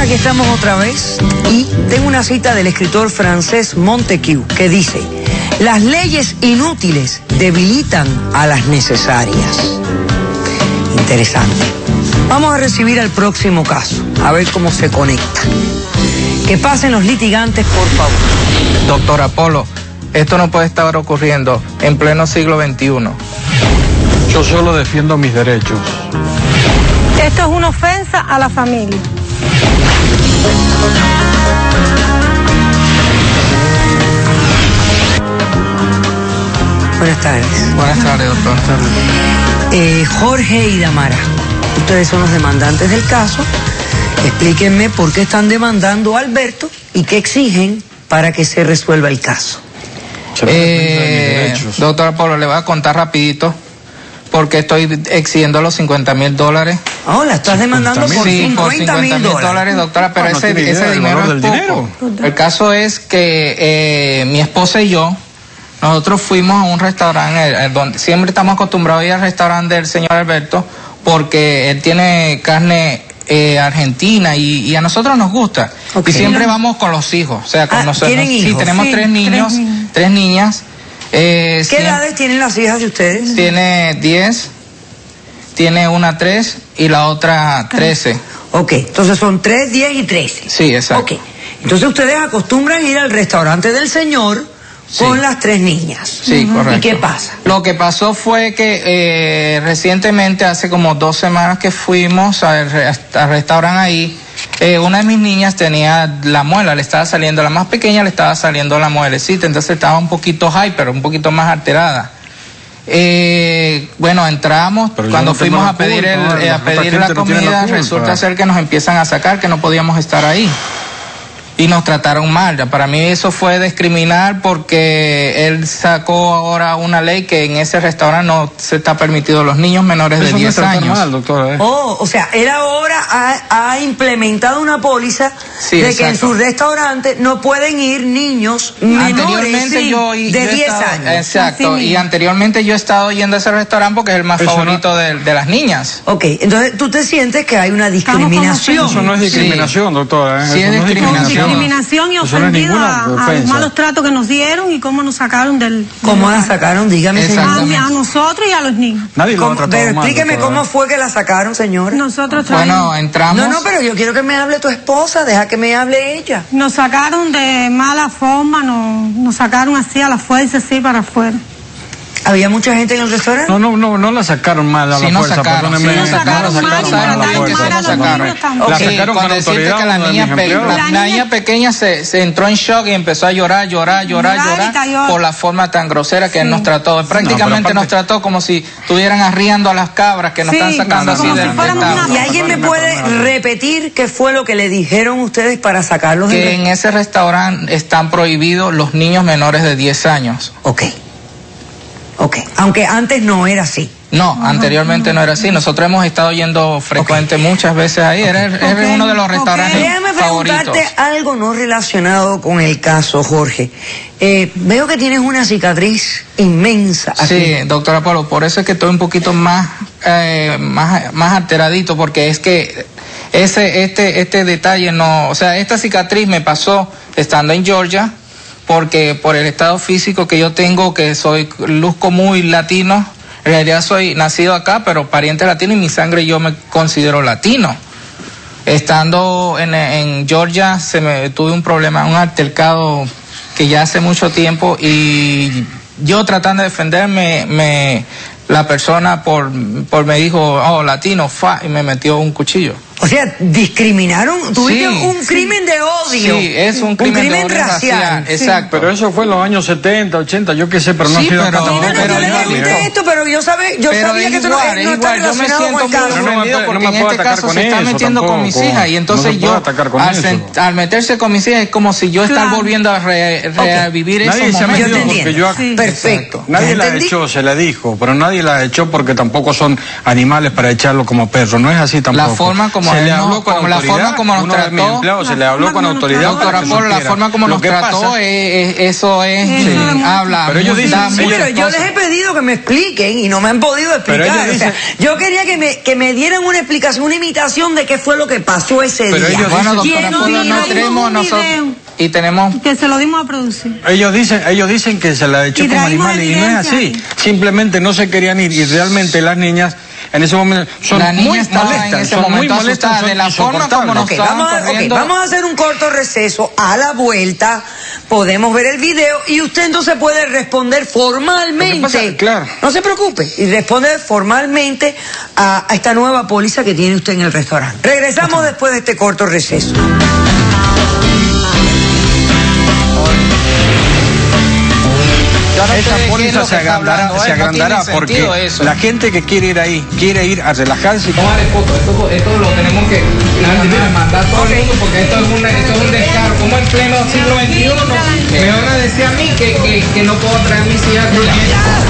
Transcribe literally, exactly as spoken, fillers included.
aquí estamos otra vez y tengo una cita del escritor francés Montesquieu que dice: las leyes inútiles debilitan a las necesarias. Interesante. Vamos a recibir al próximo caso, a ver cómo se conecta. Que pasen los litigantes, por favor. Doctor Apolo, esto no puede estar ocurriendo en pleno siglo veintiuno. Yo solo defiendo mis derechos. Esto es una ofensa a la familia. Buenas tardes. Buenas tardes, doctor. Buenas tardes. Eh, Jorge y Damara, ustedes son los demandantes del caso. Explíquenme por qué están demandando a Alberto y qué exigen para que se resuelva el caso. Eh, doctor Apolo, le voy a contar rapidito porque estoy exigiendo los cincuenta mil dólares. Oh, la estás demandando por sí, cincuenta mil dólares, doctora, pero ah, no ese, tiene ese idea dinero es del poco. Dinero. El caso es que eh, mi esposa y yo, nosotros fuimos a un restaurante, eh, donde siempre estamos acostumbrados a ir al restaurante del señor Alberto, porque él tiene carne eh, argentina y, y a nosotros nos gusta. Okay. Y siempre vamos con los hijos, o sea, con Ah, nosotros. ¿tienen Sí, hijos? tenemos Sí, tres niños, tres niños. tres niñas. Eh, ¿Qué siempre- edades tienen las hijas de ustedes? Tiene diez, tiene una tres y la otra trece. Ok, entonces son tres, diez y trece. Sí, exacto. Ok, entonces ustedes acostumbran ir al restaurante del señor Sí. con las tres niñas. Sí, correcto. ¿Y qué pasa? Lo que pasó fue que eh, recientemente, hace como dos semanas que fuimos al, re- al restaurante ahí, eh, una de mis niñas tenía la muela, le estaba saliendo, la más pequeña le estaba saliendo la muelecita, entonces estaba un poquito hyper, un poquito más alterada. Eh, bueno, entramos, Pero yo cuando no tengo fuimos la a pedir, culpa, el, la eh, a otra pedir gente la no tiene la comida, culpa. resulta ser que nos empiezan a sacar, que no podíamos estar ahí. Y nos trataron mal. Para mí eso fue discriminar porque él sacó ahora una ley que en ese restaurante no se está permitido los niños menores de Eso no es diez tratar años. mal, doctora. ¿eh? Oh, o sea, él ahora ha, ha implementado una póliza Sí, de que en exacto. su restaurante no pueden ir niños menores Anteriormente sí, yo, y- de yo he diez estado- años. Exacto, Así y mismo. anteriormente yo he estado yendo a ese restaurante porque es el más Eso no- favorito de, de las niñas. Ok, entonces tú te sientes que hay una discriminación. Eso no es Sí. discriminación, doctora. ¿eh? Sí, Eso es no discriminación. Discriminación y Eso no es ofendido ninguna a, a los ofensa. malos tratos que nos dieron y cómo nos sacaron del... ¿Cómo del la local. sacaron? Dígame, Exacto. señor. A, a nosotros y a los niños. Nadie lo ha ¿Cómo- tratado pero mal, explíqueme doctora. cómo fue que la sacaron, señora. Nosotros traímos- Bueno, entramos. No, no, pero yo quiero que me hable tu esposa, deja que me hable ella. Nos sacaron de mala forma, nos, nos sacaron así a la fuerza, así para afuera. ¿Había mucha gente en el restaurante? No, no, no, no la sacaron mal a Sí la nos fuerza, sacaron, perdónenme. sí nos sacaron, no sí la nos sacaron sacaron, mal a la que fuerza. sí nos sacaron. La Sí, sacaron con con decirte autoridad que la uno de niña, mis pe- empleados. la, La la niña- niña pequeña se, se entró en shock y empezó a llorar, llorar, llorar, Llorar y llorar cayó. por la forma tan grosera que él Sí. nos trató. Prácticamente aparte- nos trató como si estuvieran arriando a las cabras que nos Sí, están sacando no, así no, del no, fuéramos del una- tablo. ¿Y alguien me Perdóneme, puede perdóneme. repetir qué fue lo que le dijeron ustedes para sacarlos Que del en ese restaurante están prohibidos los niños menores de diez años. Ok. Ok. Aunque antes no era así. No, anteriormente no era así. Nosotros hemos estado yendo frecuente muchas veces ahí. Era, era Ok, uno de los ok. restaurantes Déjame favoritos. preguntarte algo no relacionado con el caso, Jorge. Eh, veo que tienes una cicatriz inmensa aquí. Sí, doctora Polo, por eso es que estoy un poquito más, eh, más, más alteradito, porque es que ese, este, este detalle no, o sea, esta cicatriz me pasó estando en Georgia, porque por el estado físico que yo tengo, que soy, luzco muy latino, en realidad soy nacido acá, pero pariente latino y mi sangre yo me considero latino. Estando en, en Georgia, se me tuve un problema, un altercado que ya hace mucho tiempo y yo tratando de defenderme, me, la persona por, por me dijo, oh, latino, fa, y me metió un cuchillo. O sea, discriminaron, tuviste Sí, un crimen de odio. Sí, es un crimen, de odio racial, exacto. Pero eso fue en los años setenta, ochenta, yo qué sé, pero no Sí, ha sido pero- acá Sí, no, no, tampoco. pero yo le igual, pregunté igual. esto, pero yo, sabe, yo Pero sabía es que esto igual, no, es no está igual, yo me relacionado siento con el muy caso. no me ofendido puede- porque no me en puede este atacar caso con se está eso metiendo con mis tampoco. hijas y No entonces se puede yo atacar con al, eso. sen- al meterse con mis hijas es como si yo estar Claro. volviendo a re- revivir esos Nadie se ha momentos. Yo te metido porque entiendo. yo... Sí. Perfecto. Nadie ¿Ya la entendí? echó, se la dijo, pero nadie la echó porque tampoco son animales para echarlo como perro, no es así tampoco. La forma como como, se le no, habló con como la autoridad, forma como nos uno de mis trató. empleados se le habló con autoridad. Doctora Polo, la forma como nos trató, es, es, eso es, Sí. sí, habla. Pero ellos dicen- da Sí, muchas pero yo cosas. les he pedido que me expliquen y no me han podido Pero explicar. ellos O sea, dicen- yo quería que me, que me dieran una explicación, una imitación de qué fue lo que pasó ese Pero día. ellos Bueno, dicen- doctora ¿Quién Polo, no no hizo tenemos un nosotros. video? Y tenemos. Que se lo dimos a producir. Ellos dicen, ellos dicen que se la echó Y con traímos animales y no es evidencia. así. Simplemente no se querían ir y realmente las niñas en ese momento son La niña muy estaba en molestas, ese son muy momento molestas, asustada, son de la forma insoportables. como nos Ok, estaban vamos, a, ok, corriendo. vamos a hacer un corto receso. A la vuelta podemos ver el video y usted entonces puede responder formalmente. Lo que pasa- claro. No se preocupe. Y responde formalmente a, a esta nueva póliza que tiene usted en el restaurante. Regresamos después de este corto receso. Yo no sé Esa de qué es póliza lo se que está agrandará, hablando se él, no agrandará tiene porque sentido eso. la gente que quiere ir ahí quiere ir a relajarse. No vale foto, esto, esto lo tenemos que mandar, mandar a todo el mundo porque esto es, una, esto es un descaro. Como en pleno siglo veintiuno me van a decir a mí que, que, que no puedo traer mis hijas.